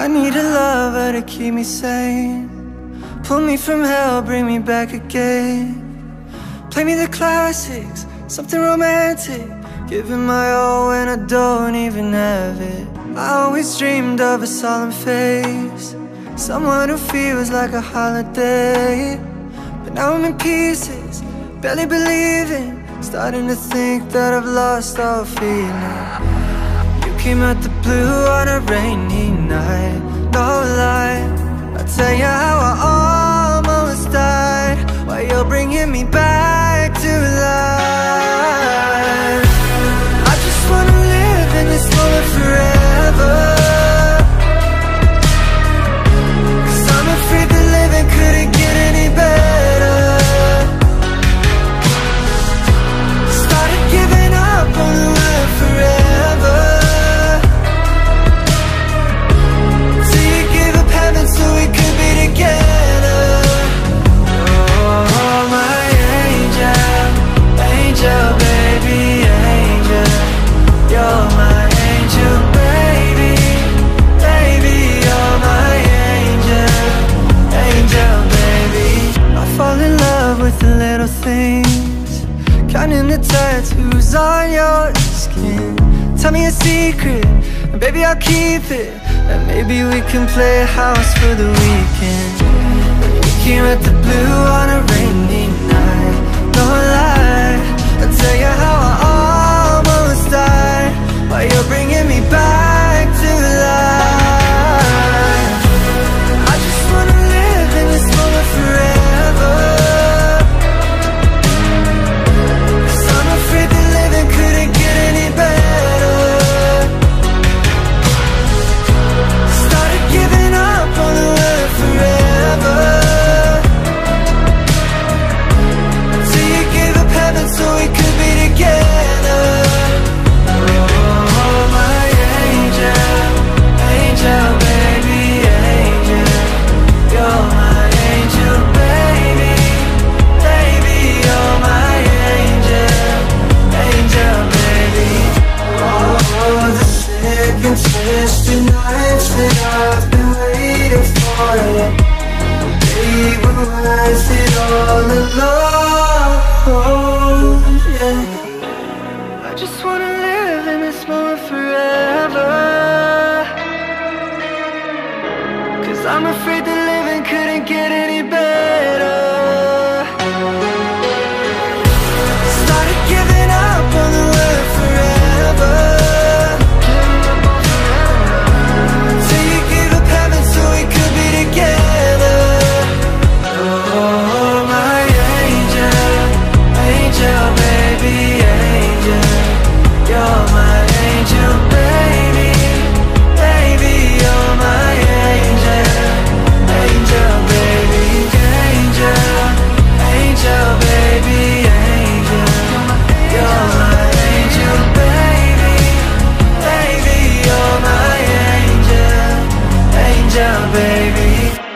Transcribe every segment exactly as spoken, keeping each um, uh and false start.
I need a lover to keep me sane, pull me from hell, bring me back again. Play me the classics, something romantic, giving my all when I don't even have it. I always dreamed of a solemn face, someone who feels like a holiday. But now I'm in pieces, barely believing, starting to think that I've lost all feeling. You came out the blue on a rainy night, no lie, I'll tell you how I almost died, while you're bringing me back to life. I just wanna live in this moment forever, 'cause I'm afraid that living couldn't get any better. Started giving up on the word forever, till you gave up heaven so we could be together. Oh, my angel, angel, baby, angel, you're my angel, baby, baby, you're my angel, angel, baby. I fall in love with the little things, counting the tattoos on your skin. Tell me a secret, and baby I'll keep it, and maybe we can play house for the weekend. You came at the blue on a rainy night, no lie, I'll tell you how I almost died, while you're bringing me back to life. I just wanna live in this moment forever, 'cause I'm afraid that living couldn't get any better. Started giving up on the word forever, till you gave up heaven so we could be together. Oh, my angel, angel, baby, angel, you're my angel, baby, baby, you're my angel, angel, baby. Oh, the second twisted nights that I've been waiting for you, they were worth it all alone, yeah. I just wanna live in this moment forever, 'cause I'm afraid that living couldn't get any better. Started giving up on the word forever, till you gave up heaven so we could be together. Oh, my angel, angel, baby, angel, you're my angel, baby, baby, you're my angel, angel, baby, angel, angel, baby, angel, you're my angel, baby, baby, you're my angel, angel, baby.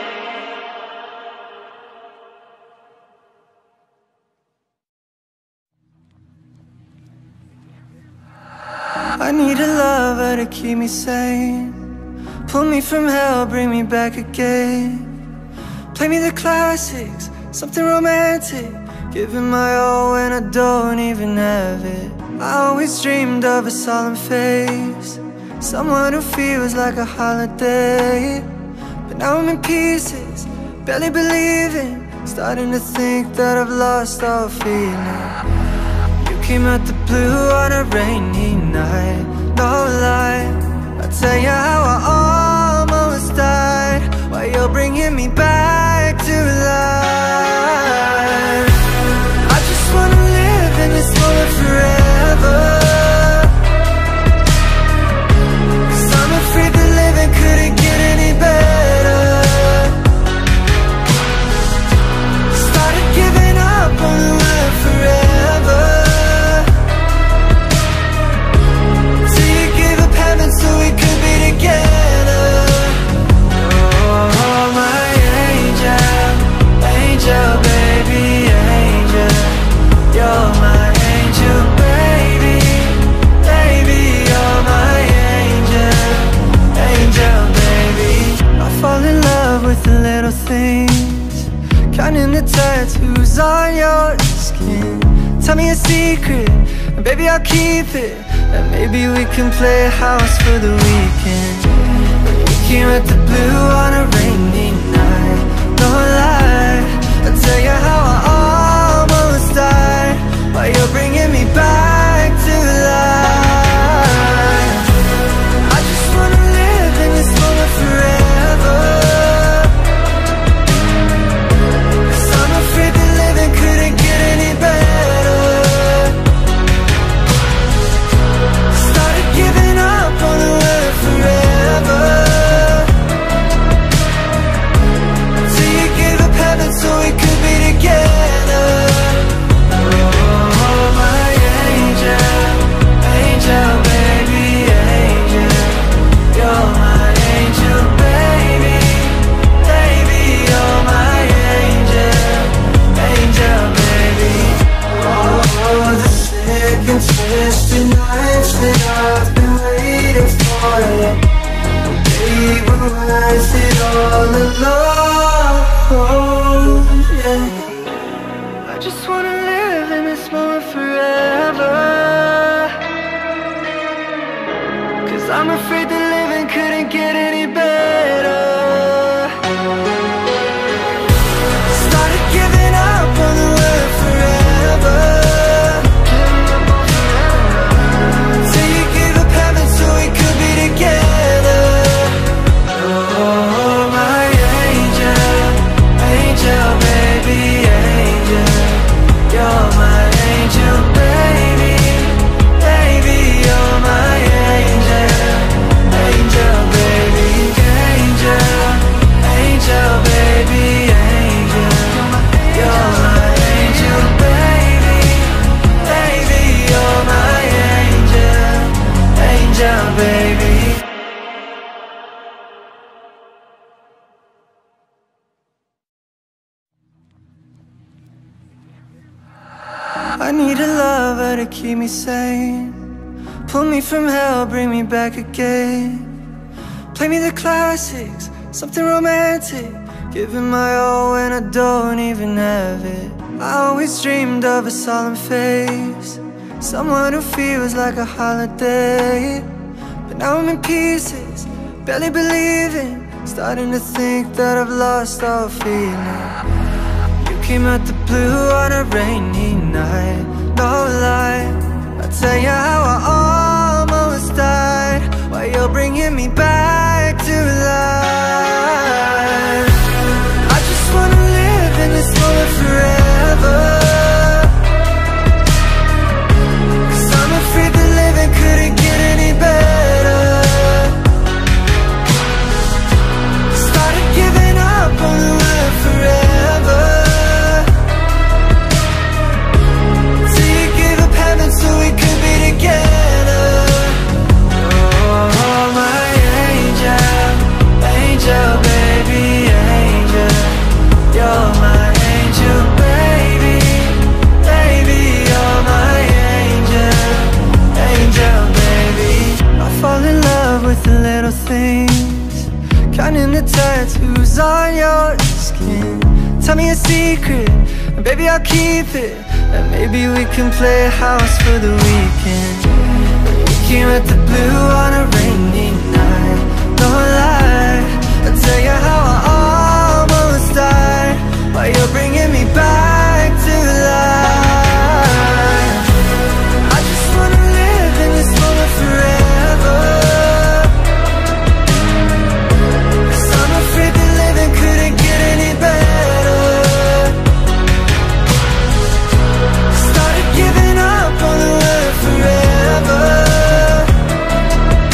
I need a lover to keep me sane, pull me from hell, bring me back again. Play me the classics, something romantic, giving my all when I don't even have it. I always dreamed of a solemn face, someone who feels like a holiday. But now I'm in pieces, barely believing, starting to think that I've lost all feeling. You came out the blue on a rainy night, no lie, I'll tell you how I almost died, while you're bringing me back to life. I just wanna live in this moment forever, 'cause I'm afraid that living couldn't get any better. Started giving up on the word forever, till you gave up heaven so we could be together. secret, and baby I'll keep it. And maybe we can play house for the weekend. We came at the blue on a rainy night. No lie, I'll tell you how I almost died, while you're bringing me back to life. I just wanna live in this moment forever, 'cause I'm afraid that living couldn't get any better. Started giving up on the word forever, till you gave up heaven so we could be together. Oh, my angel, angel, baby, angel. You're my angel, baby, baby, you're my angel, angel, baby. Oh, the sick and twisted nights that I've been waiting for you. Baby, was it all alone? Yeah. I just wanna live in this moment forever, 'cause I'm afraid that living couldn't get any better. Started giving up on the word forever, till you gave up heaven so we could be together. Oh, my angel, angel, baby, angel. You're my angel, baby, baby, you're my angel, angel, baby, angel, angel, baby, angel. You're my angel, baby, baby, you're my angel, angel, baby. I need a lover to keep me sane, pull me from hell, bring me back again. Play me the classics, something romantic, giving my all when I don't even have it. I always dreamed of a solemn face, someone who feels like a holiday. But now I'm in pieces, barely believing, starting to think that I've lost all feeling. You came out the blue on a rainy night. No lie, I'll tell you how I almost died, while you're bringing me back to life. I just wanna live in this moment forever, 'cause I'm afraid that living couldn't get any better. Started giving up on the word forever, so we could be together. Oh, my angel, angel, baby, angel. You're my angel, baby, baby, you're my angel, angel, baby. I fall in love with the little things, counting the tattoos on your skin. Tell me a secret, and baby I'll keep it. And maybe we can play house for the weekend. We came at the blue on a rainy night. No lie, I'll tell you how I almost died, while you're bringing me back to life. I just wanna live in this moment forever, 'cause I'm afraid that living couldn't get any better. Giving up on the word forever,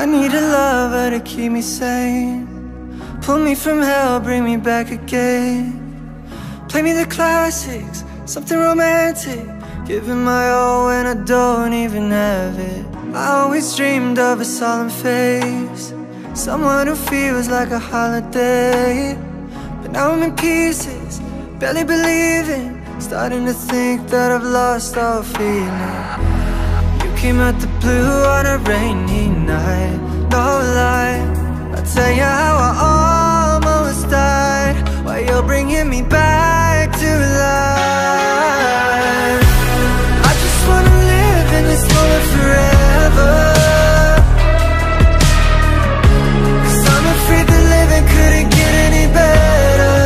I need a lover to keep me sane. Pull me from hell, bring me back again. Play me the classics, something romantic. Giving my all when I don't even have it. I always dreamed of a solemn face, someone who feels like a holiday. But now I'm in pieces, barely believing, starting to think that I've lost all feeling. You came out the blue on a rainy night, no lie. I'll tell you how I almost died, while you're bringing me back to life. I just wanna live in this moment forever, 'cause I'm afraid that living couldn't get any better.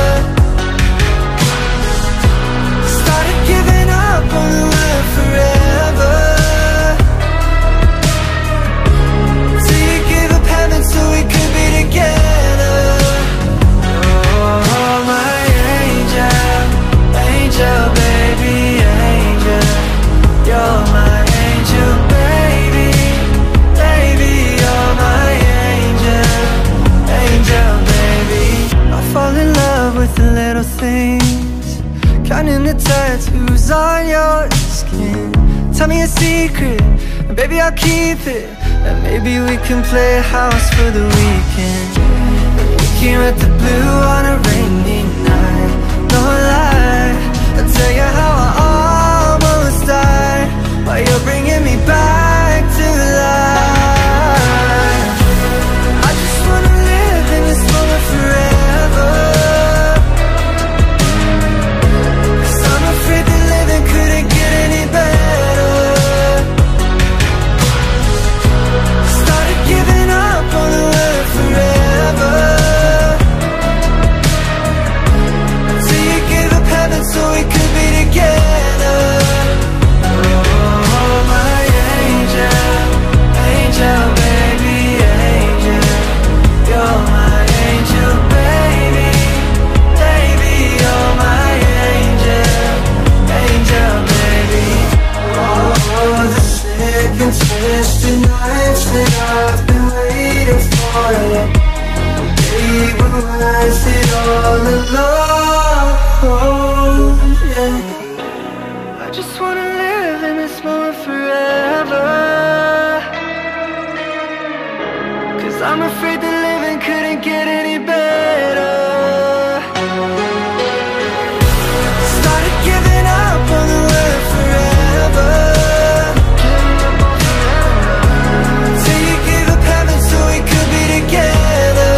Started giving up on the word forever, till you gave up heaven so we could be together. Oh, my angel, angel, baby, angel. You're my angel, baby, baby. You're my angel, angel, baby. I fall in love with the little things, counting the tattoos on your skin. Tell me a secret, and baby I'll keep it, and maybe we can play house for the weekend. We came at the blue on a rainy night, no lie. I'll tell you how I almost died, while you're bringing me back to life. I just wanna live in this moment forever, 'cause I'm afraid that living couldn't get any better. Started giving up on the word forever, till you gave up heaven so we could be together. Oh, my angel, angel, baby, angel. You're my angel, baby, baby. You're my angel, angel, baby. Oh, the sick and twisted nights that I've been waiting for you. They were worth it all along. Oh, yeah. I just wanna live in this moment forever, 'cause I'm afraid that living couldn't get any better. Started giving up on the word forever, till you gave up heaven so we could be together.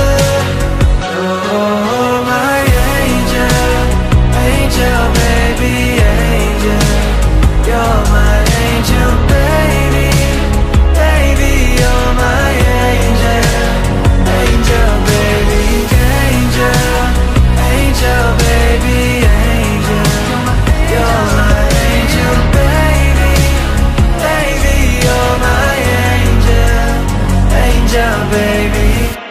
Oh, my angel, angel, baby, angel. You're my angel, baby, baby. You're my angel, angel, baby, angel, angel, baby, angel. You're my angel, baby, baby. You're my angel, angel, baby.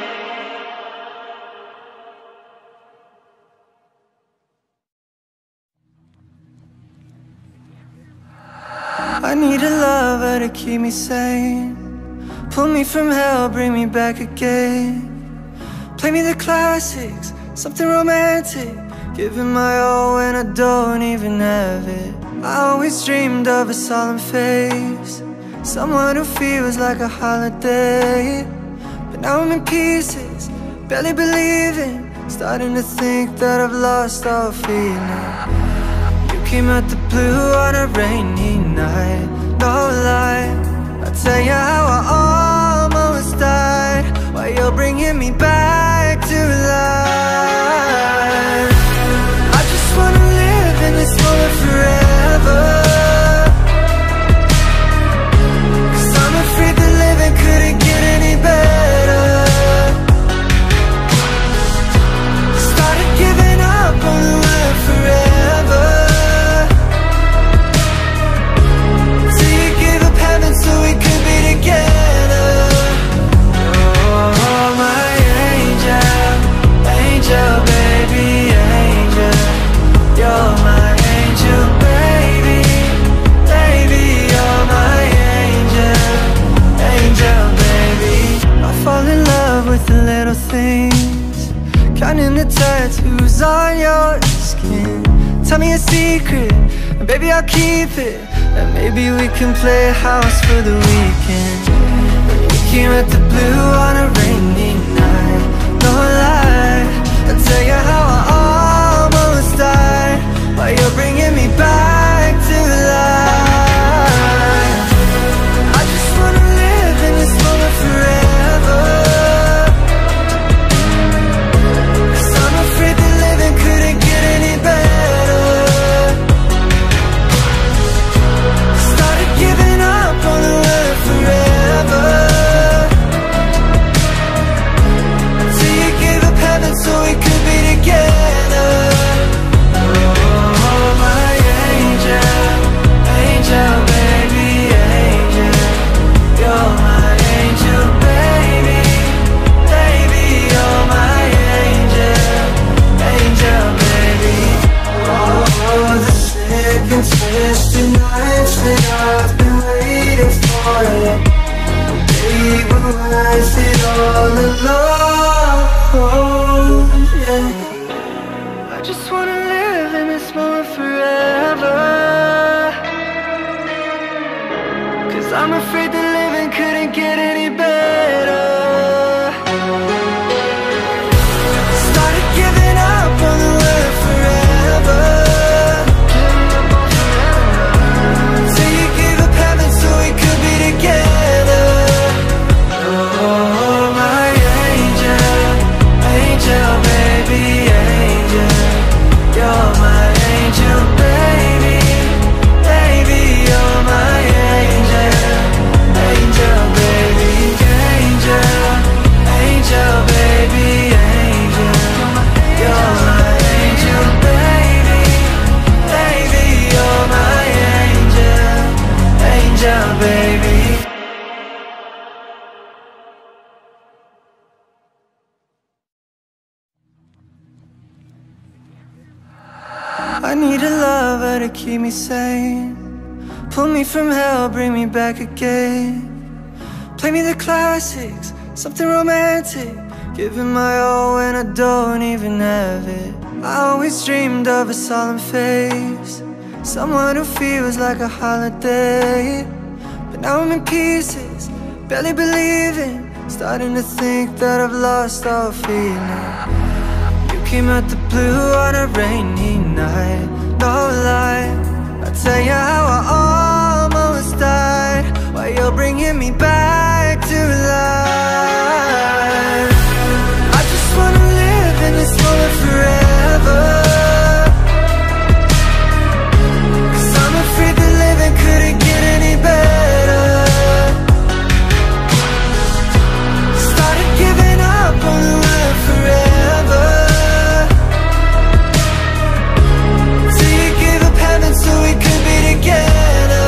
I need a lover to keep me sane. Pull me from hell, bring me back again. Play me the classics, something romantic. Giving my all when I don't even have it. I always dreamed of a solemn face, someone who feels like a holiday. But now I'm in pieces, barely believing, starting to think that I've lost all feeling. You came out the blue on a rainy night, no lie. I'll tell you how I almost died, while you're bringing me back to life. I just wanna live in this moment forever, 'cause I'm afraid that living couldn't get any better. Started giving up on the word forever, till you gave up heaven so we could be together. Oh, my angel. me a secret, and baby I'll keep it. And maybe we can play house for the weekend. We came at the blue on a rainy night. No lie, I'll tell you how I almost died, while you're bringing me back to life. I just wanna live in this moment forever, 'cause I'm afraid that living couldn't get any better. Started giving up on the word forever, till you gave up heaven so we could be together. Oh, my angel, angel, baby, angel. You're my angel, baby, baby, you're my angel, angel, baby. Oh, the sick and twisted nights that I've been waiting for you. They were worth it all alone, yeah. I just wanna live in this moment forever, 'cause I'm afraid that living couldn't get any better. Started giving up on the word forever, till you gave up heaven so we could be together. Oh, my angel, angel, baby, angel. You're my angel, baby, baby, you're my angel, angel, baby, angel, angel, baby, angel. You're my angel, baby, baby, you're my angel, angel, baby. I need a lover to keep me sane, pull me from hell, bring me back again. Play me the classics, something romantic, giving my all when I don't even have it. I always dreamed of a solemn face, someone who feels like a holiday. But now I'm in pieces, barely believing, starting to think that I've lost all feeling. You came out the blue on a rainy night. No lie, I'll tell you how I almost died, while you're bringing me back to life. I just wanna live in this moment forever, 'cause I'm afraid that living couldn't get any better. Started giving up on the word forever, so we could be together.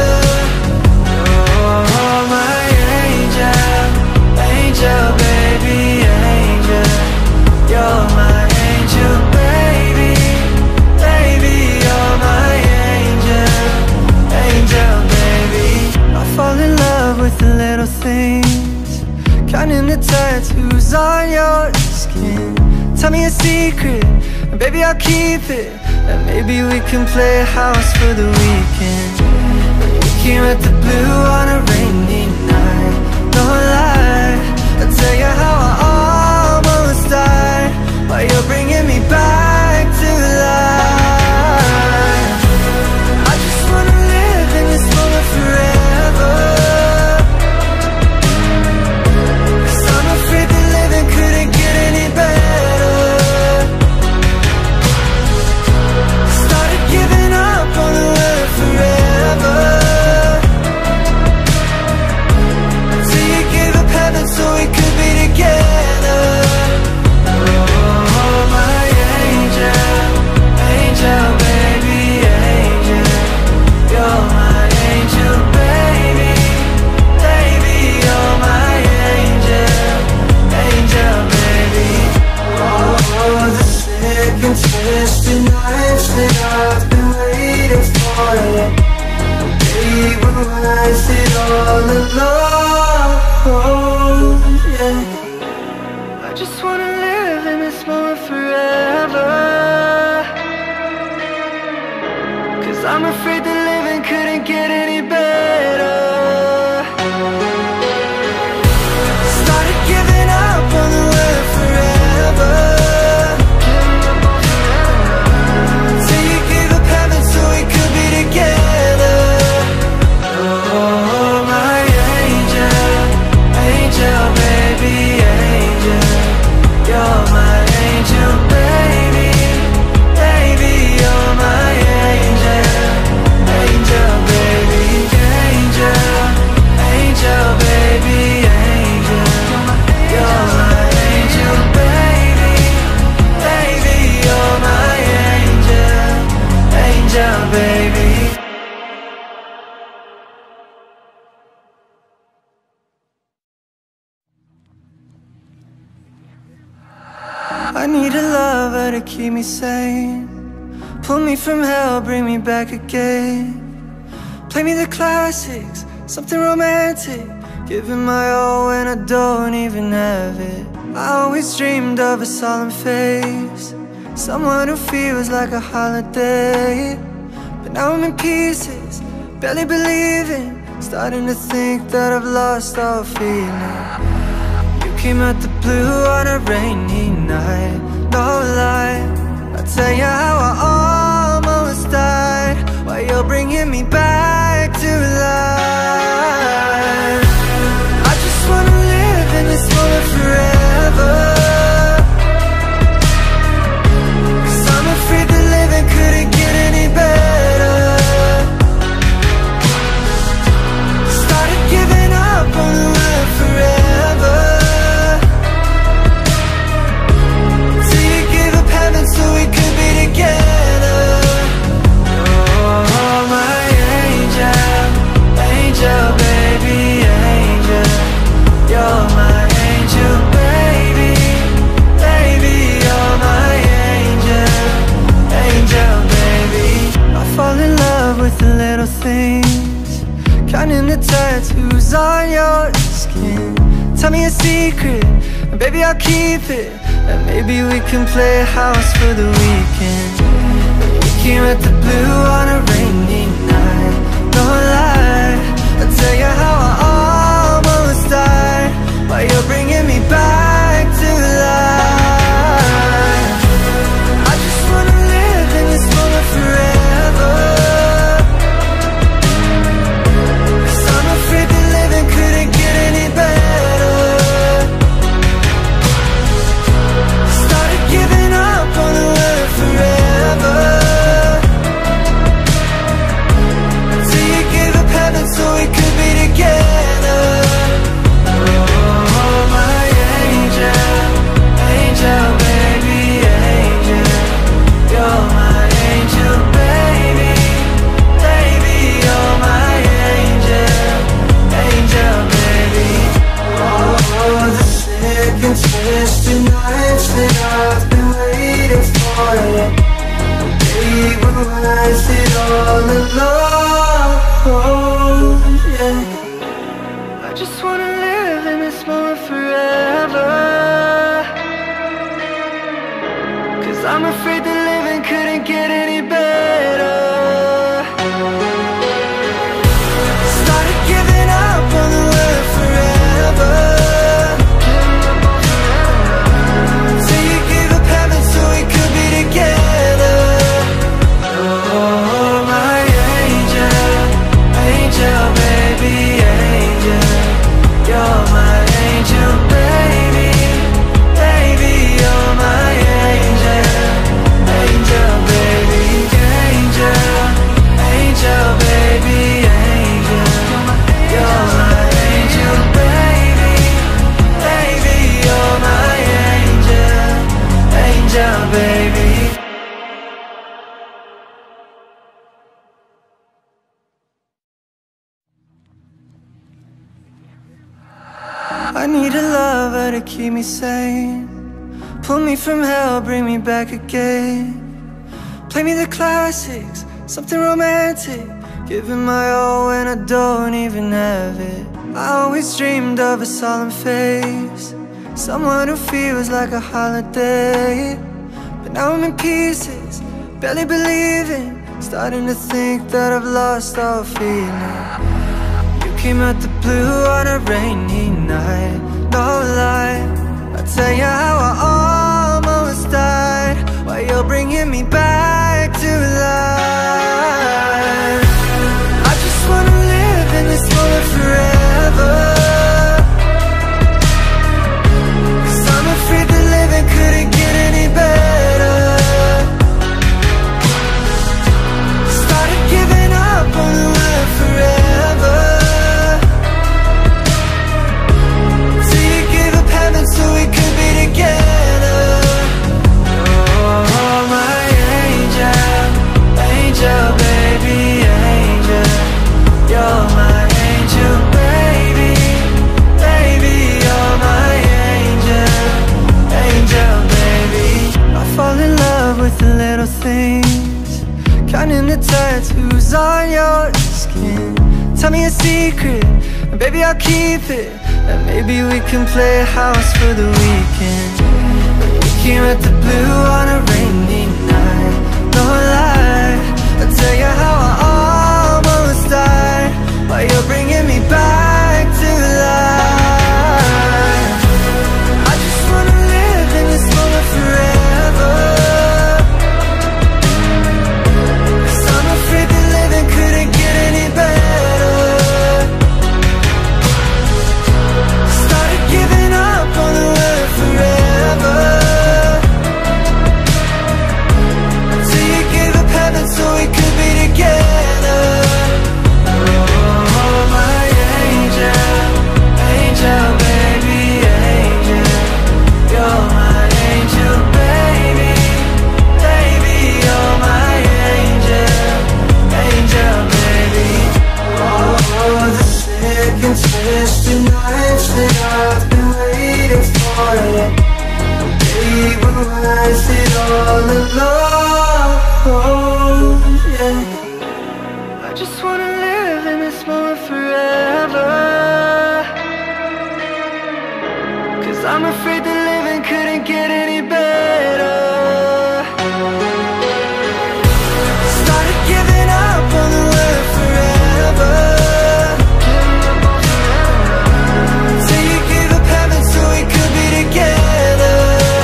Oh, my angel, angel, baby, angel. You're my angel, baby, baby, you're my angel, angel, baby. I fall in love with the little things, counting the tattoos on your skin. Tell me a secret, and baby I'll keep it. And maybe we can play house for the weekend. We came at the blue on a rainy night. No lie, I'll tell you how I almost died, while you're bringing me back to life. I just wanna live in this moment forever, 'cause I'm afraid that living couldn't get any better. Giving up on the word forever, I'm afraid that living couldn't get any better. Started giving up on the word forever. Till you gave up heaven so we could be together. Oh, my angel, angel, baby, angel. You're my angel, baby, baby, you're my angel. Angel, baby, angel, angel, baby, angel. You're my angel, baby, baby, you're my angel. Angel, baby. I need a lover to keep me sane. Pull me from hell, bring me back again. Play me the classics, something romantic. Giving my all when I don't even have it. I always dreamed of a solemn face, someone who feels like a holiday. But now I'm in pieces, barely believing, starting to think that I've lost all feeling. You came out the blue on a rainy night, no lie. I'll tell you how I almost died, while you're bringing me back to life. I just wanna live in this moment forever. Cause I'm afraid that living couldn't get any better. Started giving up on the word forever. Till you gave up heaven so we could be together. Oh, my angel, angel, baby, angel. You're my angel, baby, baby, you're my angel. Angel, baby. I fall in love with the little things, counting the tattoos on your skin. Tell me a secret, and baby I'll keep it. And maybe we can play house for the weekend. You came at the blue on a rainy night, no lie. I'll tell you how I almost died, while you're bringing me back to life. I just wanna live in this moment forever. Cause I'm afraid that living couldn't get any better. Started giving up on the word forever. Till you gave up heaven so we could be together. Oh, my angel, angel, baby, angel. You're my angel, baby, baby, you're my angel. Angel, baby. Oh, the sick and twisted nights that I've been waiting for you. They were worth it all alone, yeah. I just wanna live in this moment forever. Cause I'm afraid that living couldn't get any better. Started giving up on the word forever. Till you gave up heaven so we could be together. Oh, my angel, angel, baby, angel. You're my angel, baby, baby, you're my angel. Angel, baby, angel, angel, baby, angel. You're my angel, baby, baby, you're my angel. Angel, baby. I need a lover to keep me sane. Pull me from hell, bring me back again. Play me the classics, something romantic. Giving my all when I don't even have it. I always dreamed of a solemn face, someone who feels like a holiday. But now I'm in pieces, barely believing, starting to think that I've lost all feeling. You came out the blue on a rainy night, no lie. I'll tell you how I almost died, while you're bringing me back to life. I just wanna live in this moment forever, 'cause I'm afraid that living couldn't get any better. Started giving up on the word forever, till you gave up heaven so we could be together. Oh, my angel, angel, baby, angel. You're my angel, baby, baby, you're my angel, angel, baby. I fall in love with the little things, counting the tattoos on your skin. Tell me a secret, and baby I'll keep it, and maybe we can play house for the weekend. You came at the blue on a rainy night, no lie. I'll tell you how I almost died, while you're bringing me back to life. I just wanna live in this moment forever, 'cause I'm afraid that living couldn't get any better. Started giving up on the word forever, till you gave up heaven so we could be together. Oh, my angel, angel, baby, angel. You're my angel, baby, baby, you're my angel, angel, baby. Oh, the sick and twisted nights that I've been waiting for you. Baby, when was it all alone? Yeah. I just wanna live in this moment forever, 'cause I'm afraid that living couldn't get any better. Started giving up on the word forever, till you gave up heaven so we could be together.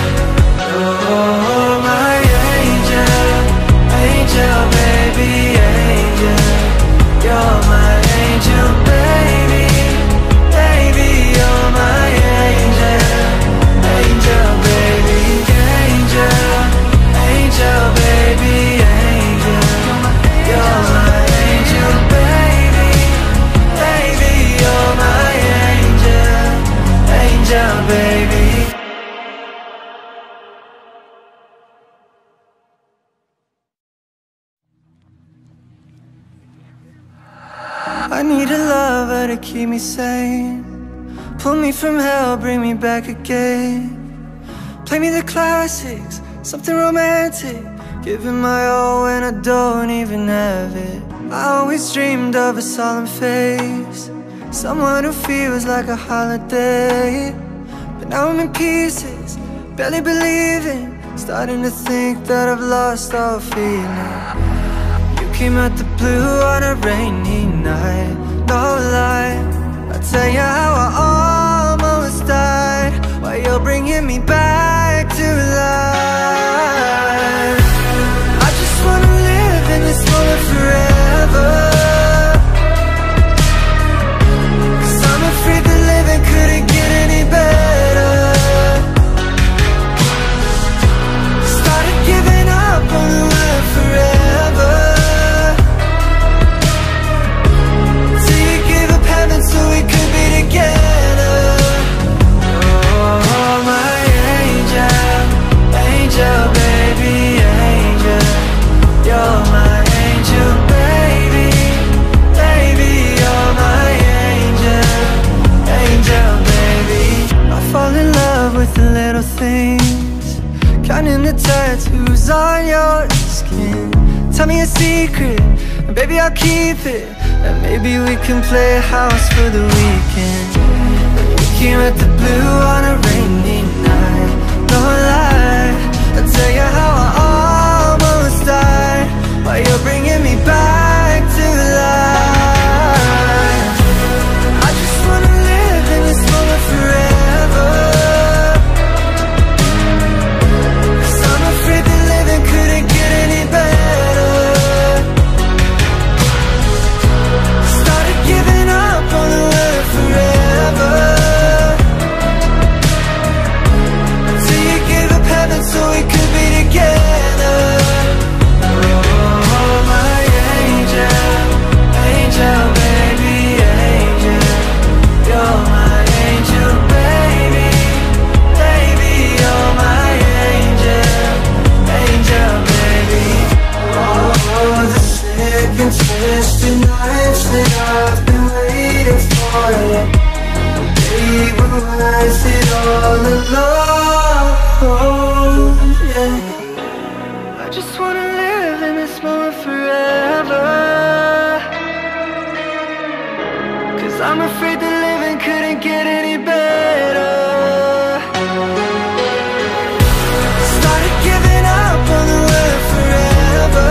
Oh, my angel, angel, baby, angel. You're my angel, baby, baby, you're my angel, angel, baby, angel, angel, baby, angel. You're my angel, baby, baby, you're my angel, angel, baby. I need a lover to keep me sane, pull me from hell, bring me back again. Play me the classics, something romantic, giving my all when I don't even have it. I always dreamed of a solemn face, someone who feels like a holiday. But now I'm in pieces, barely believing, starting to think that I've lost all feeling. You came out the blue on a rainy night, no lie. I'll tell you how I almost died, while you're bringing me back to life. I just wanna live in this moment forever, 'cause I'm afraid that living couldn't get any better. Started giving up on the word forever, till you gave up heaven so we could be together. Oh, my angel, angel, baby, angel. You're my angel, baby, baby, you're my angel, angel, baby. I fall in love with the little things, counting the tattoos on your skin. Tell me a secret, and baby I'll keep it, and maybe we can play house for the weekend. You came at the blue on a rainy night, no lie. I'll tell you how I almost died, while you're bringing twisted nights that I've been waiting for you. They were worth it all alone, yeah. I just wanna live in this moment forever, 'cause I'm afraid that living couldn't get any better. Started giving up on the word forever,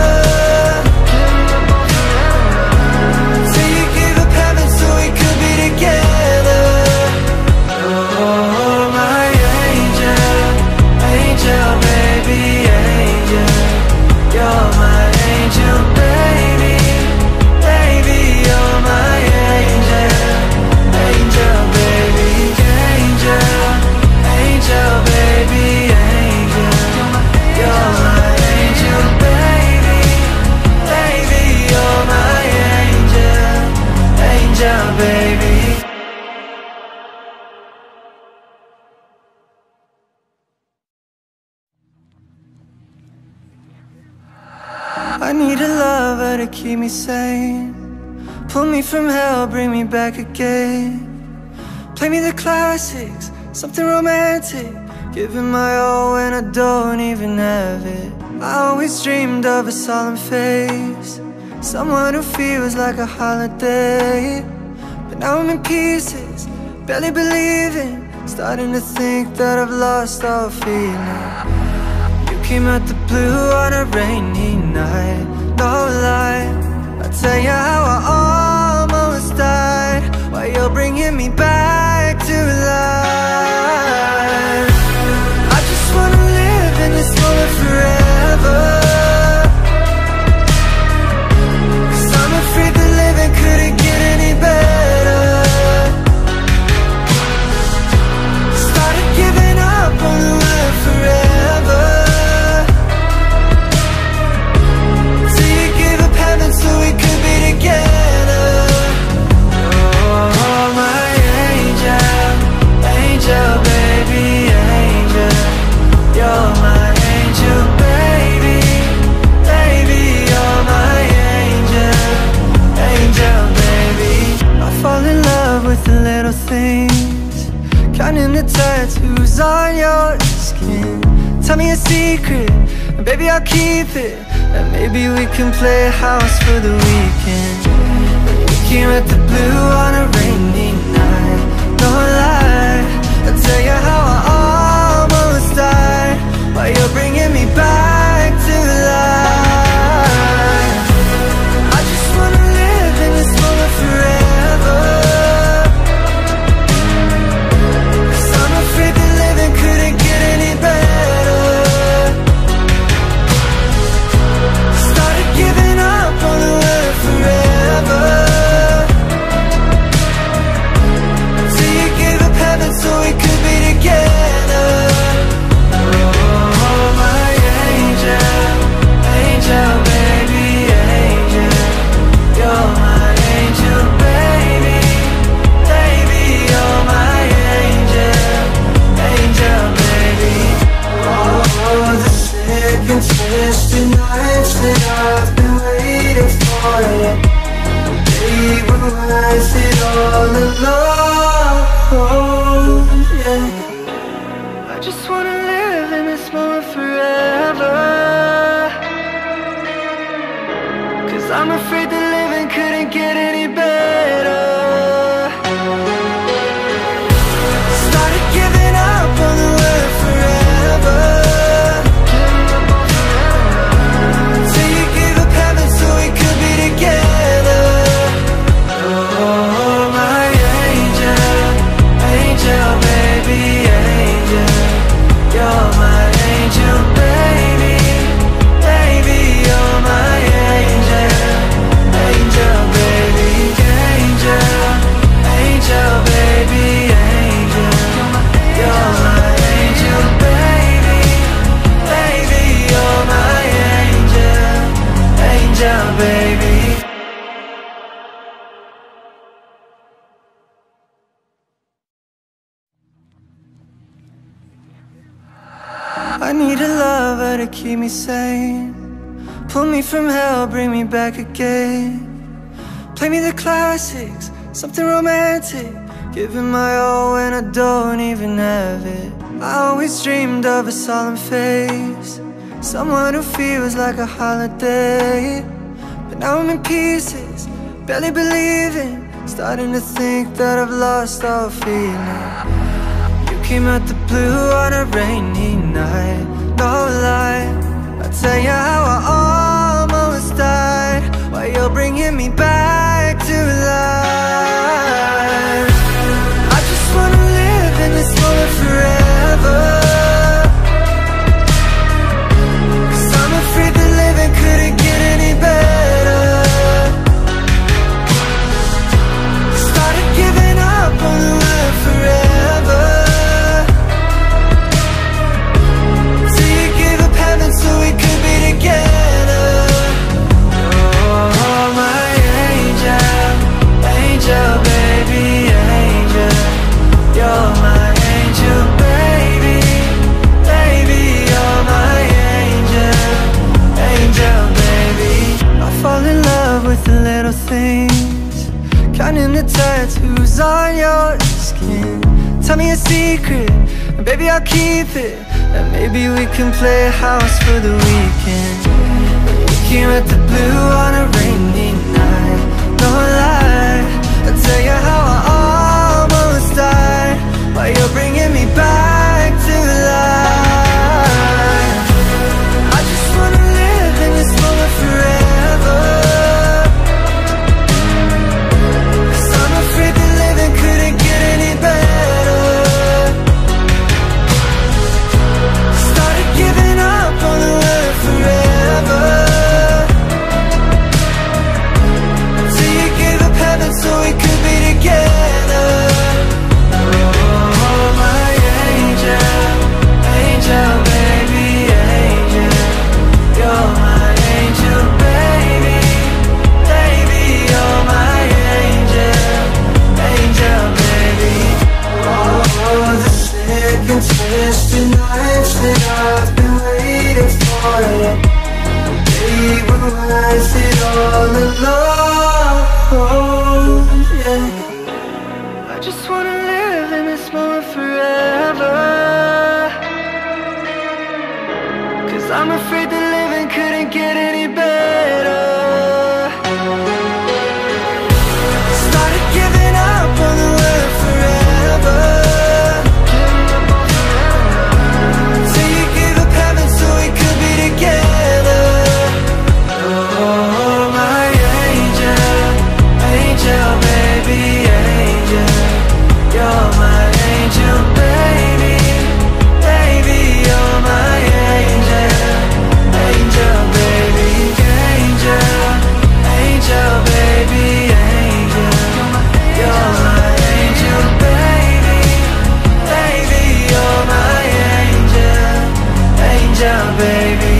till you gave up heaven so we could be together. Oh, my angel, angel, baby, angel. You're my angel, baby, baby, you're my angel. Angel, baby, angel, angel, baby, angel. You're my angel, baby, baby, you're my angel. Angel, baby. I need a lover to keep me sane, pull me from hell, bring me back again. Play me the classics, something romantic, giving my all when I don't even have it. I always dreamed of a solemn face, someone who feels like a holiday. But now I'm in pieces, barely believing, starting to think that I've lost all feeling. You came out the blue on a rainy night, no lie, I'll tell you how I almost died, while you're bringing me back to life. I just wanna live in this moment forever, 'cause I'm afraid that living couldn't get any better. Started giving up on the word forever, till you gave up heaven so we could be together. Oh, my angel, angel, baby, angel. You're my angel, baby, baby, you're my angel. Angel, baby. I fall in love with the little things, counting the tattoos on your skin. Tell me a secret, and baby I'll keep it, and maybe we can play house for the weekend. You came at the blue on a rainy night, no lie, I'll tell you how I almost died, while you're bringing me back to life. I just wanna live in this moment forever, 'cause I'm afraid that living couldn't get any better. Started giving up on the word forever, till you gave up heaven so we could be together. Oh, my angel, angel, baby, angel. You're my angel, baby, baby, you're my angel. Angel, baby. Oh, the sick and twisted nights that I've been waiting for you. They were worth it all alone, yeah. I just wanna live in this moment forever, 'cause I'm afraid that living couldn't get any better. Started giving up on the word forever, till you gave up heaven so we could be together. Oh, my angel, angel, baby, angel. You're my angel, baby, baby, you're my angel. Angel, baby, angel, angel, baby, angel. You're my angel, baby, baby, you're my angel. Angel, baby. I need a lover to keep me sane, pull me from hell, bring me back again. Play me the classics, something romantic. Giving my all when I don't even have it. I always dreamed of a solemn face, someone who feels like a holiday. But now I'm in pieces, barely believing, starting to think that I've lost all feeling. You came out the blue on a rainy night, no lie. I'll tell you how I almost died, while you're bringing me back to life. I just wanna live in this moment forever, 'cause I'm afraid that living couldn't get any better. Started giving up on the word forever, till you gave up heaven so we could be together. Oh, my angel, angel, baby, angel. You're my angel, baby, baby. You're my angel, angel, baby. I fall in love with the little things, counting the tattoos on your skin. Tell me a secret, and baby I'll keep it, and maybe we can play house for the weekend. You came at the blue on a rainy night, no lie. I'll tell you how I almost died, while you're bringing me back to life. I just wanna live in this moment forever, 'cause I'm afraid that living couldn't get any better. Started giving up on the word forever, till you gave up heaven so we could be together. Oh, my angel, angel, baby, angel. You're my angel, baby, baby. You're my angel, angel, baby. Oh, the sick and twisted nights that I've been waiting for you. They were worth it all along, yeah. I just wanna live in this moment forever, 'cause I'm afraid that living couldn't get any better. Started giving up on the word forever, till you gave up heaven so we could be together. Oh, my angel, angel, baby, angel. You're my angel, baby, baby. You're my angel, angel, baby, angel, angel, baby, angel. You're my angel, baby, baby. You're my angel, angel, baby.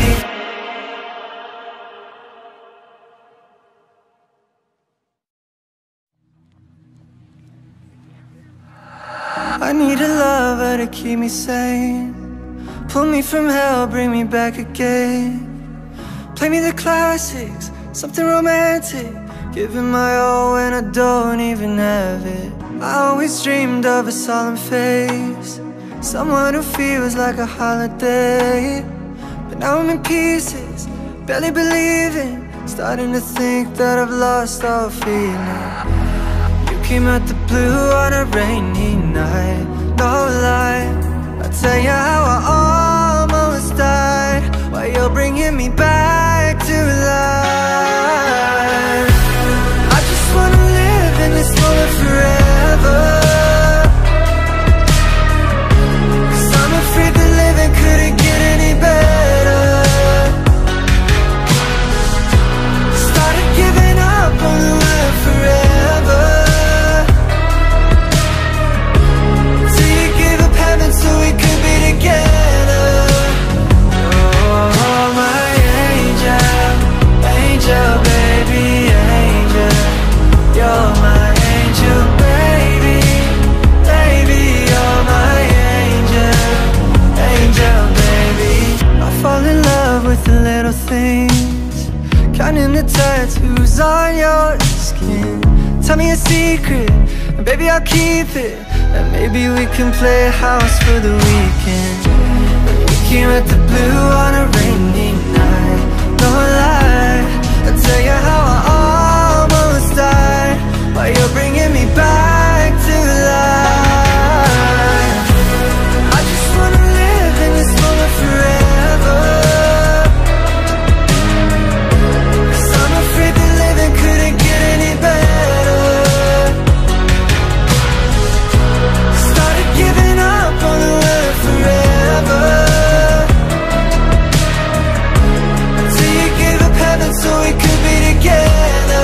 I need a lover to keep me sane, pull me from hell, bring me back again. Play me the classics, something romantic. Giving my all when I don't even have it. I always dreamed of a solemn face, someone who feels like a holiday. But now I'm in pieces, barely believing, starting to think that I've lost all feeling. You came out the blue on a rainy night, no lie. I'll tell you how I almost died, while you're bringing me back to life. I just wanna live in this moment forever, 'cause I'm afraid that living couldn't get any better. Started giving up on the word forever, till you gave up heaven so we could be together. Oh, my tell me a secret, and baby I'll keep it. And maybe we can play house for the weekend. We can rent the blue on a rainy night. No lie, I'll tell you how I almost died while you're bringing me back to life. I just wanna live in this moment forever, 'cause I'm afraid that living couldn't get any better. Started giving up on the word forever, till you gave up heaven so we could be together.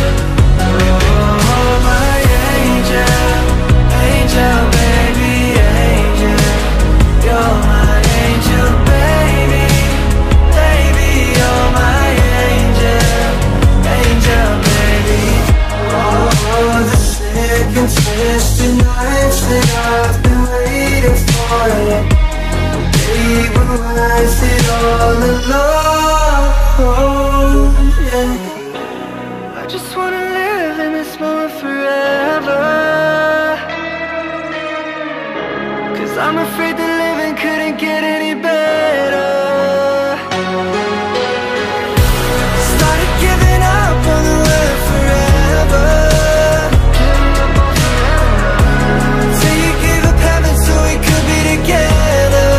Oh, my angel, angel, baby, angel. You're my angel, baby, baby, you're my angel, angel, baby. Oh, the sick and twisted nights that I've been waiting for you. They were worth it all alone, yeah. I just wanna live in this moment forever, 'cause I'm afraid that living couldn't get any better. Started giving up on the word forever, till you gave up heaven so we could be together.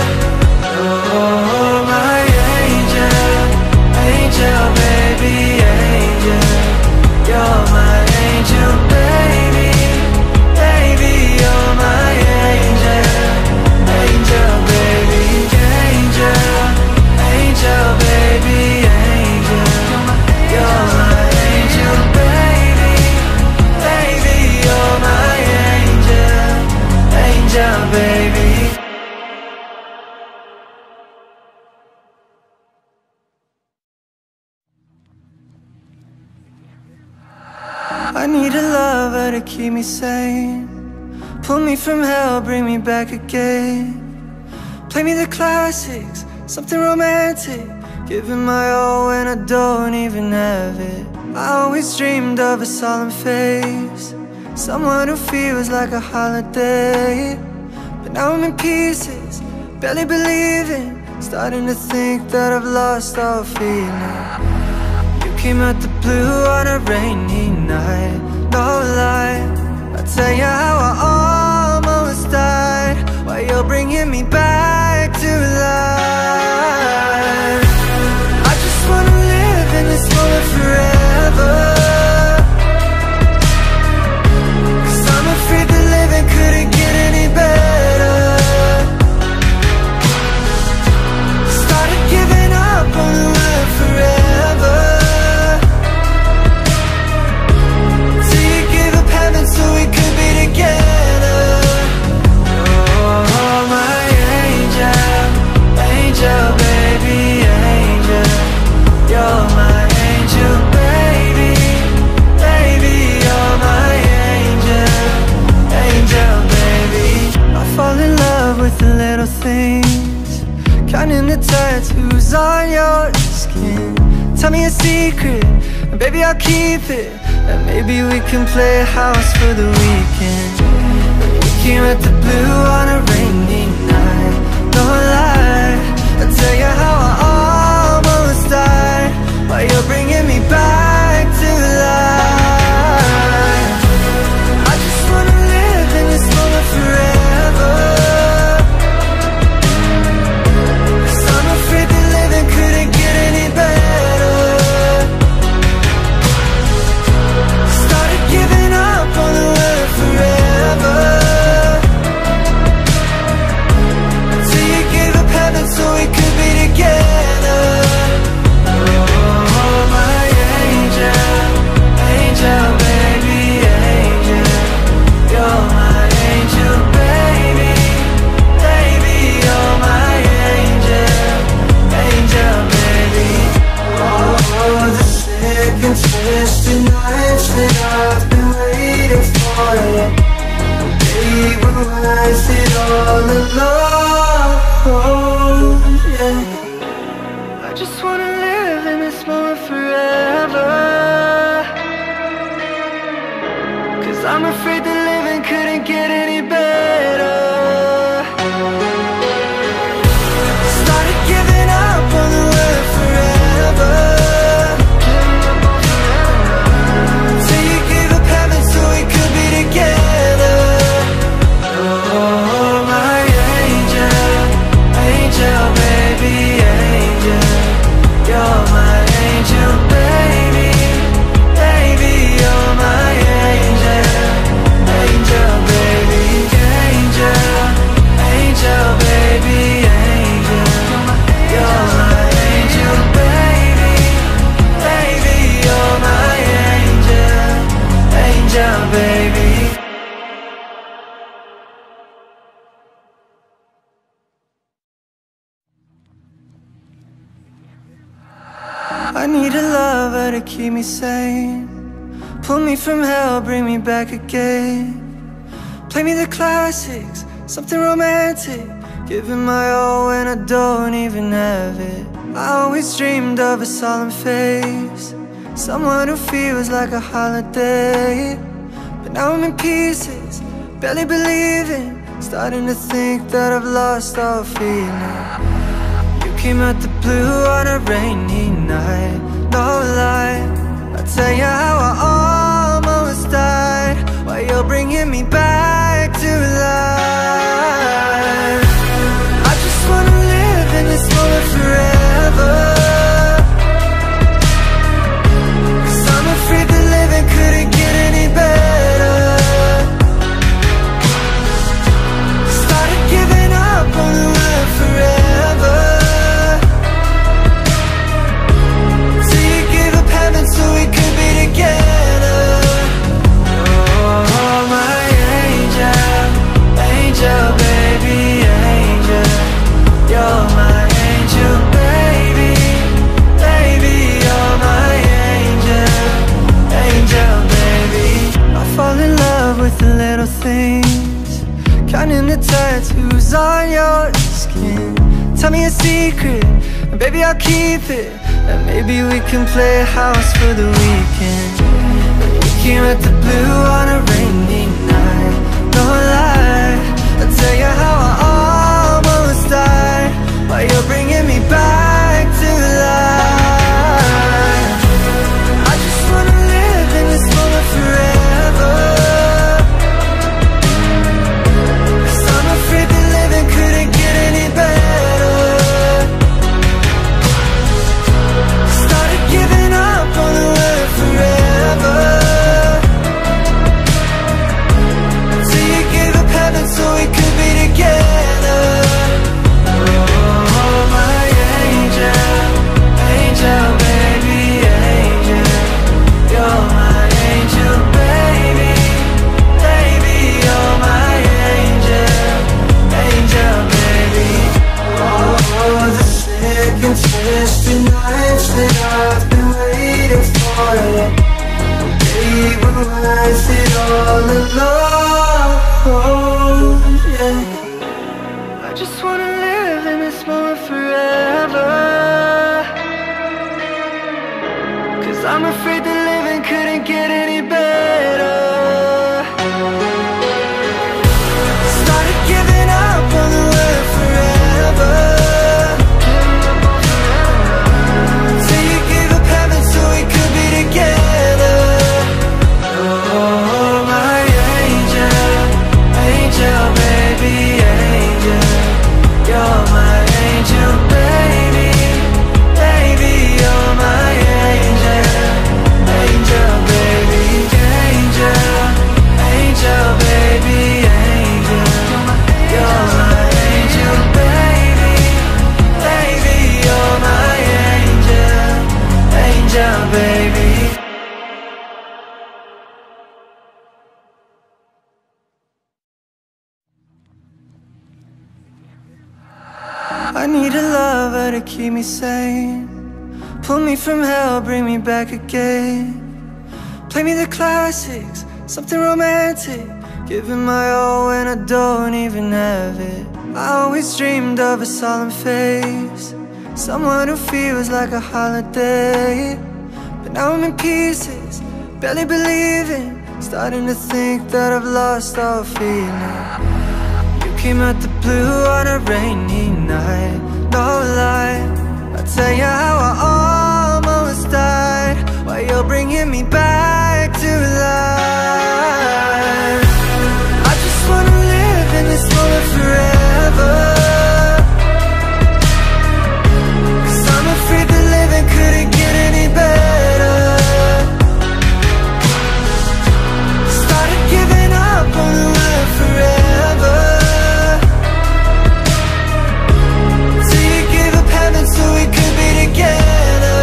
Oh, my angel, angel, baby, angel. You're my angel, baby, baby, you're my angel, angel, baby, angel, angel, baby, angel. You're my angel, baby, baby, you're my angel, angel, baby. I need a lover to keep me sane, pull me from hell, bring me back again. Play me the classics, something romantic, giving my all when I don't even have it. I always dreamed of a solemn face, someone who feels like a holiday. But now I'm in pieces, barely believing, starting to think that I've lost all feeling. You came out the blue on a rainy night, no lie, I'll tell you how I almost died while you're bringing me back to life. I just wanna live in this moment forever, 'cause I'm afraid that living couldn't get any better. Started giving up on the word forever, so we could be together. Oh, my angel, angel, baby, angel. You're my angel, baby, baby, you're my angel, angel, baby. I fall in love with the little things, counting the tattoos on your skin. Tell me a secret, and baby I'll keep it. And maybe we can play house for the weekend. We can rent the blue on a rainy night. No lie, I'll tell you how I almost died while you're bringing me back to life. I just wanna live in this moment forever, 'cause I'm afraid that living couldn't get any better. Giving up on the word forever, till you gave up heaven so we could be together. Oh, my angel, angel, baby, angel. You're my angel, baby, baby, you're my angel, angel, baby. Oh, the sick and twisted nights that I've been waiting for you. They were worth it all alone, yeah. I just wanna live in this moment forever, 'cause I'm afraid that living couldn't get any better. Started giving up on the word forever, till you gave up heaven so we could be together. Oh, my angel, angel, baby, angel. You're my angel, baby, baby, you're my angel. Angel, baby, angel, angel, baby, angel. You're my angel, baby, baby, you're my angel. Angel, baby. I need a lover to keep me sane, pull me from hell, bring me back again. Play me the classics, something romantic, giving my all when I don't even have it. I always dreamed of a solemn face, someone who feels like a holiday. But now I'm in pieces, barely believing, starting to think that I've lost all feeling. You came out the blue on a rainy night, no lie, I'll tell you how I almost died, while you're bringing me back to life. I just wanna live in this moment forever, 'cause I'm afraid that living couldn't get any better. Started giving up on the word forever, so we could be together. Oh, my angel, angel, baby, angel. You're my angel, baby, baby, you're my angel. Angel, baby. I fall in love with the little things, counting the tattoos on your skin. Tell me a secret, and baby I'll keep it, and maybe we can play house for the weekend. You came at the blue on a rainy night, no lie, I'll tell you how I almost died, while you're bringing me back to life. I just wanna live in this moment forever, 'cause I'm afraid that living couldn't get any better. Giving up on the word forever, till you gave up heaven so we could be together. Oh, my angel, angel, baby, angel. You're my angel, baby, baby, you're my angel. Angel, baby. Oh, the second twisted nights that I've been waiting for it, they were worth it all alone, yeah. I just wanna live in this moment forever, 'cause I'm afraid that living couldn't get any better. Started giving up on the word forever, together. Oh, my angel, angel, baby, angel. You're my angel, baby, baby, you're my angel. Angel, baby, angel, angel, baby, angel. You're my angel, baby, baby, you're my angel. Angel, baby. I need a lover to keep me sane, pull me from hell, bring me back again. Play me the classics, something romantic, giving my all when I don't even have it. I always dreamed of a solemn face, someone who feels like a holiday. But now I'm in pieces, barely believing, starting to think that I've lost all feeling. You came out the blue on a rainy night, no lie. I'll tell you how I almost died, while you're bringing me back to life. I just wanna live in this moment forever, 'cause I'm afraid that living couldn't get any better. Started giving up on the word forever, till you gave up heaven so we could be together.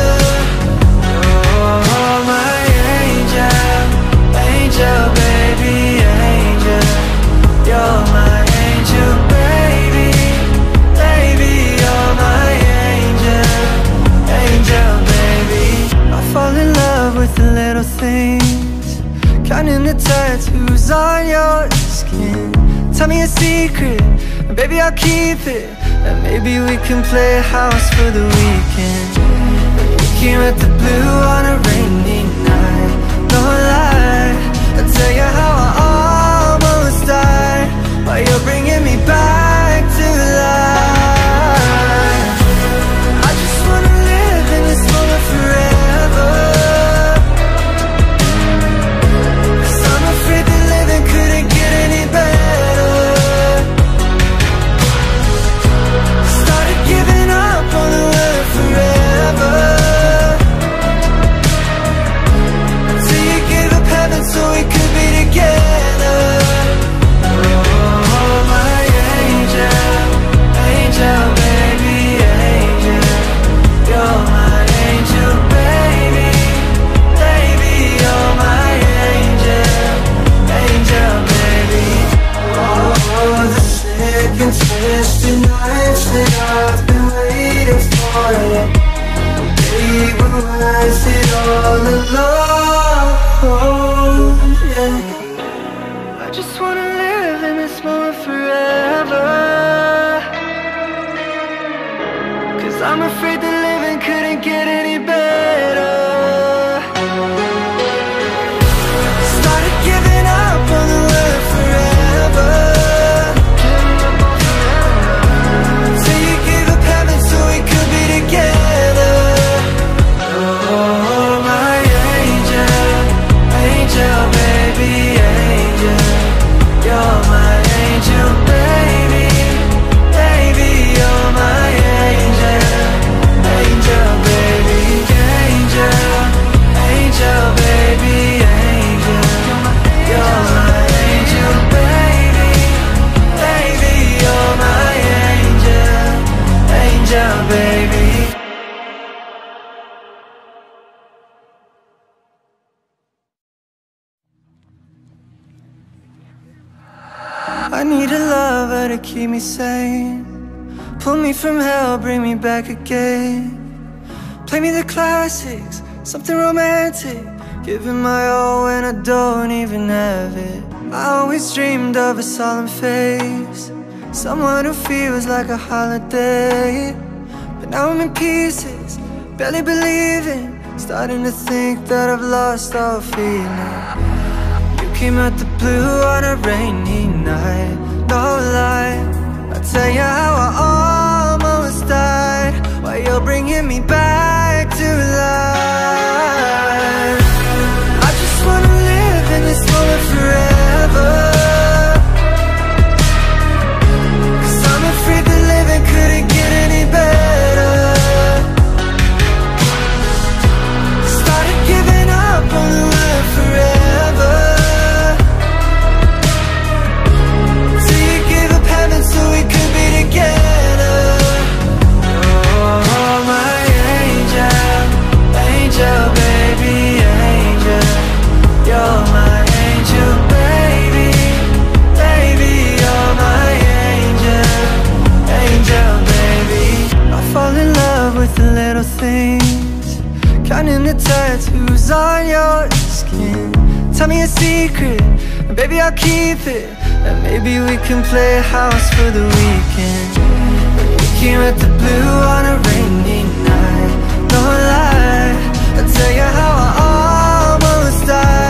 Oh, my angel, angel, baby, angel. You're my angel, baby, baby. You're my angel, angel, baby. I fall in love with the little things, counting the tattoos on your skin. Tell me a secret, and baby I'll keep it, and maybe we can play house for the weekend. You came at the blue on a rainy night, no lie. I'll tell you how I almost died, while you're bringing me back to life. I just wanna live in this moment forever, 'cause I'm afraid that living couldn't get any better. Started giving up on the word forever, till you gave up heaven so we could be together. Oh, my angel, angel, baby, angel. You're my angel, baby, baby. You're my angel, angel, baby. Oh, the sick and twisted nights that I've been waiting for you. Baby, when was it all alone? Yeah. I just wanna live in this moment forever, 'cause I'm afraid that living couldn't get any better. Started giving up on the word forever, till you gave up heaven so we could be together. Oh, my angel, angel, baby, angel. You're my angel, baby, baby. You're my angel, angel, baby, angel, angel, baby, angel. You're my angel, baby, baby. You're my angel, angel, baby. I need a lover to keep me sane, pull me from hell, bring me back again. Play me the classics, something romantic, giving my all when I don't even have it. I always dreamed of a solemn face, someone who feels like a holiday. But now I'm in pieces, barely believing, starting to think that I've lost all feeling. You came out the blue on a rainy night, no lie. I'll tell you how I almost died, while you're bringing me back to life. I just wanna live in this moment forever, 'cause I'm afraid that living couldn't get any better. Started giving up on the word forever, till you gave up heaven so we could be together. Oh, my angel, angel, baby, angel. You're my angel, baby, baby. You're my angel, angel, baby. I fall in love with the little things, counting the tattoos on your skin. Tell me a secret, and baby I'll keep it, and maybe we can play house for the weekend. You came at the blue on a rainy night, no lie. I'll tell you how I almost died.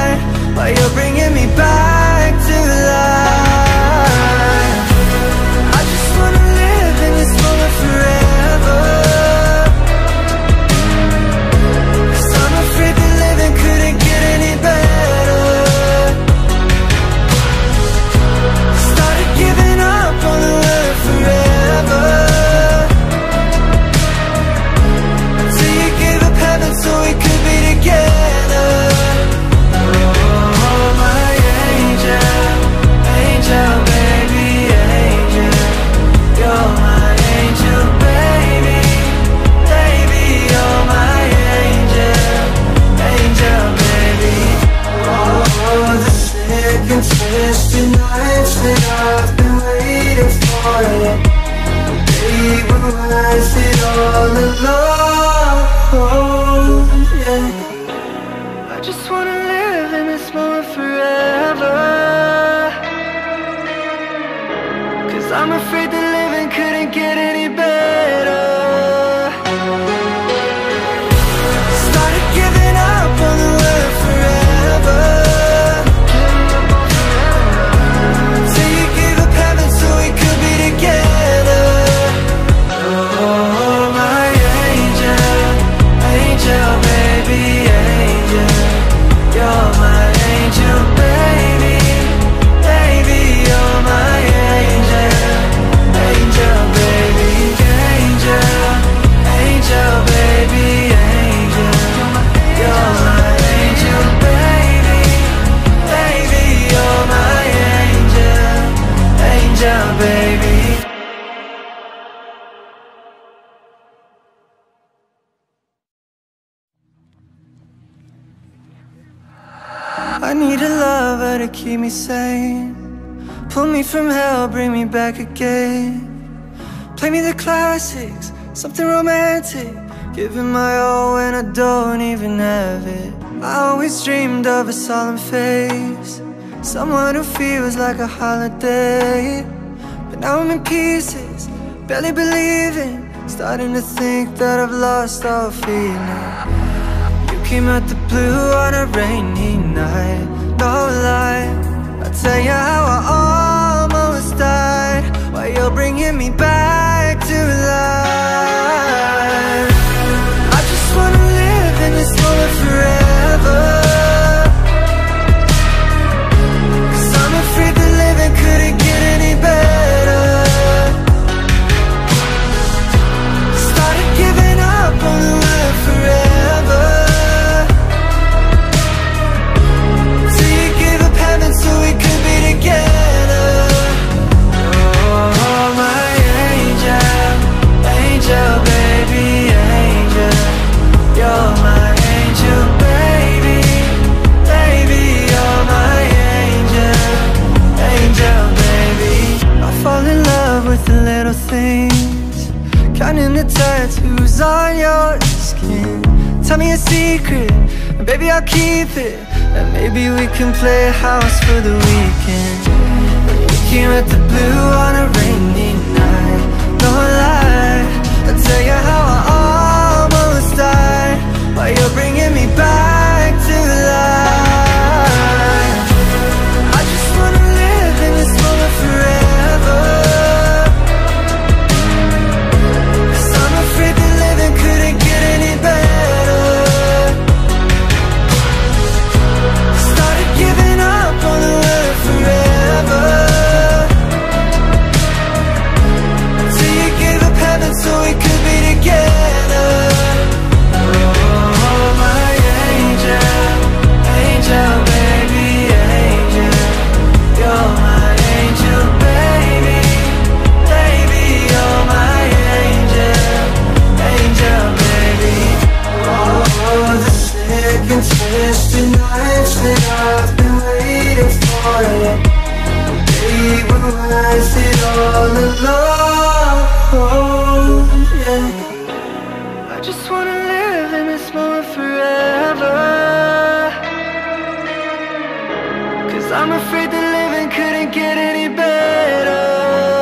need a lover to keep me sane. Pull me from hell, bring me back again. Play me the classics, something romantic. Giving my all when I don't even have it. I always dreamed of a solemn face, someone who feels like a holiday. But now I'm in pieces, barely believing, starting to think that I've lost all feeling. You came out the blue on a rainy night, no lie. I'll tell you how I almost died, while you're bringing me back to life. I just wanna live in this moment forever, 'cause I'm afraid that living couldn't get any better. Started giving up on the word forever, till you gave up heaven so we could be together. Oh, my angel, angel, baby, angel. You're my angel, baby, baby. You're my angel, angel, baby. I fall in love with the little things, counting the tattoos on your skin. Tell me a secret, and baby I'll keep it, and maybe we can play house for the weekend. You came at the blue on a rainy night, no lie. I'll tell you how I almost died, while you're bringing me back to life. I just wanna live in this moment forever, 'cause I'm afraid that living couldn't get any better. Started giving up on the word forever, till you gave up heaven so we could be together. Oh, my angel, angel, baby, angel. You're my angel, baby, baby. You're my angel, angel, baby. Oh, the sick and twisted nights that I've been waiting for you. They were worth it all along, yeah. I just wanna live in this moment forever, 'cause I'm afraid that living couldn't get any better.